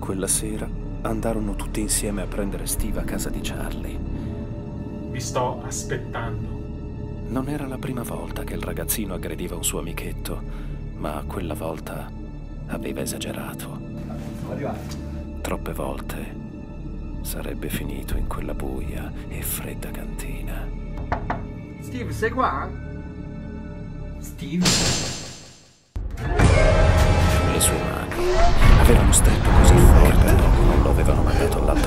Quella sera andarono tutti insieme a prendere Steve a casa di Charlie. Vi sto aspettando. Non era la prima volta che il ragazzino aggrediva un suo amichetto, ma quella volta aveva esagerato. Troppe volte sarebbe finito in quella buia e fredda cantina. Steve, sei qua? Steve? Le sue mani avevano stretto così forte che non lo avevano mandato al lato